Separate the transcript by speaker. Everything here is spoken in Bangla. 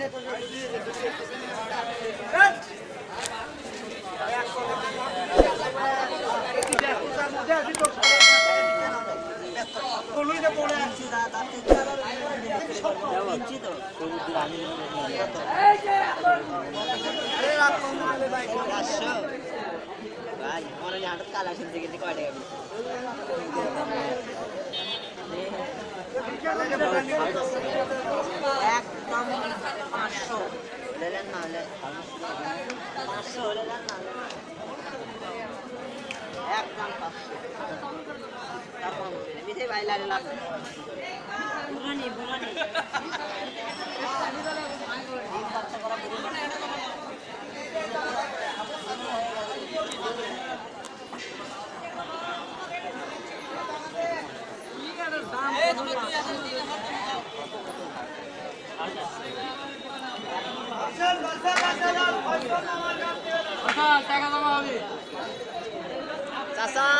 Speaker 1: একদম 500 লেলেন না হলে 500 লেলেন না একদম 500 তারপর মিঠে ভাই লাগে লাভ বুড়ানি বুড়ানি এই খরচা করা বুড়ানি
Speaker 2: টাকা জমা হবে
Speaker 1: চাচা